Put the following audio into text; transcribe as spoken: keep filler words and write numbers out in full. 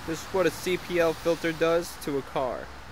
This is what a C P L filter does to a car.